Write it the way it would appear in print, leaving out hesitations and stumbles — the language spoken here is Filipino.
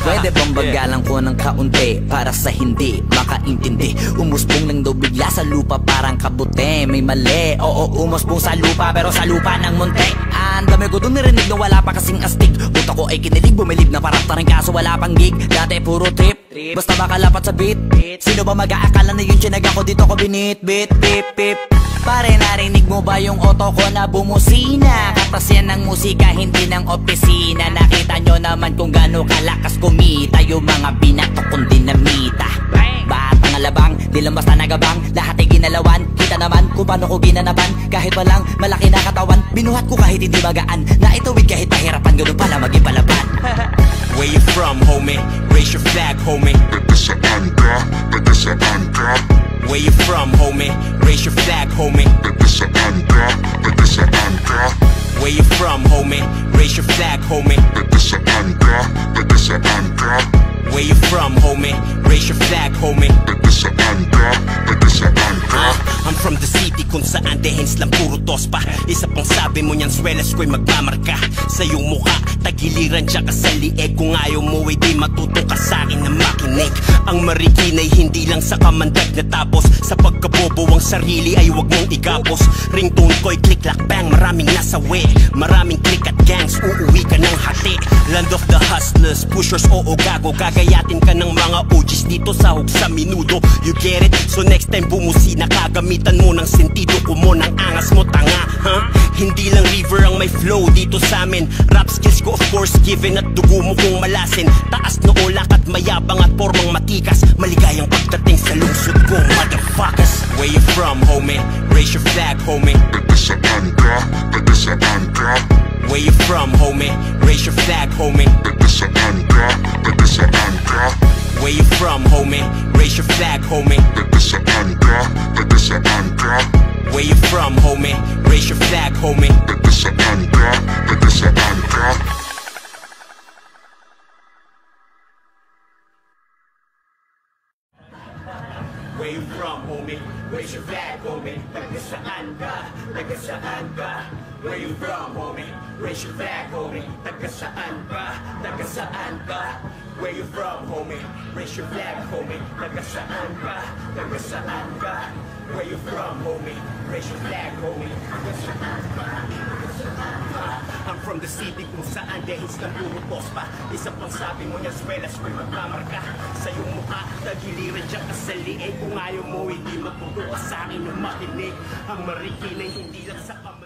Pwede bang bagalan ko ng kaunti para sa hindi makaintindi? Umusbong lang daw bigla sa lupa parang kabute. May mali, oo umusbong sa lupa pero sa lupa ng munti. Ang dami ko dun narinig na wala pa kasing astig. Buta ko ay kinilig, bumilib na parang taring kaso wala pang gig. Dati puro trip, basta makalapat sa beat. Sino ba mag-aakala na yung tinaga ko dito ko binit, bit, pip, pip. Pare narinig mo ba yung auto ko na bumusina? Katas yan ng musika, hindi ng opisina. Nakita nyo naman kung gaano kalakas kumita yung mga binato kong dinamita. Batang alabang, di lang basta nagabang. Lahat ay ginalawan, kita naman kung paano ko ginanaban. Kahit walang malaki na katawan, binuhat ko kahit hindi magaan. Naitawid kahit pahirapan, ganun pala maging palaban. Where you from, homie? Raise your flag, homie. Taga-saan ka? Taga-saan ka? Where you from, homie? Raise your flag, homie. Taga-saan ka? Taga-saan ka? Where you from, homie? Raise your flag, homie. Taga-saan ka? Taga-saan ka? Where you from, homie? Raise your flag, homie. Taga-saan ka? Taga-saan ka? I'm from the city kung saan dehens lang puro tospa. Isa pang sabi mo niyang swelas ko'y magmamarka sa iyong mukha, tagiliran siya ka sa lieg. Kung ayaw mo ay di matuto ka sa'kin na makinig. Ang marikinay hindi lang sa kamandag na tapos. Sa pagkabobo ang sarili ay wag mong igapos. Ringtone ko'y click lock bang, maraming nasawi. Maraming click at gangs, uuwi ka ng hati. Land of the hustlers, pushers, oo gago. Gagayatin ka ng mga OGs dito sa hug sa minudo. You get it? So next time bumusina, kagamitan mo ng sentido ko mo ng angas mo tanga, huh? Hindi lang river ang may flow dito sa amin. Rap skills ko of course given at dugo mo kung malasin. Taas noo, lakat, mayabang at formang matikas. Maligayang pagdating sa lungsod ko, motherfuckers. Where you from, homie? Raise your flag, homie. Taga-saan ka? Taga-saan ka? Where you from, homie? Raise your flag, homie. Taga-saan ka? Taga-saan ka? Where you from, homie? Raise your flag, homie. Taga-saan ka? Taga-saan ka? Where you from, homie? Raise your flag, homie. Taga-saan ka? Taga-saan ka? Where you from, homie? Raise your flag, homie. Taga-saan ka? Taga-saan ka? Where you from, homie? Raise your flag, homie. Taga-saan ka? Taga-saan ka? Where you from, homie? Raise your flag, homie. Taga-saan ka? Taga-saan ka? Where you from, homie? Raise your flag, homie. Taga-saan ka? Taga-saan ka? I'm from the city kung saan dehens ng puro tospa. Isa pang sabi mo niyang swelas ko'y magmamarka sa iyong mukha, tagiliran dyan ka sa lieg. Kung ayaw mo, hindi matuto ka sa'kin na makinig. Ang marikinay hindi lang sa kamay.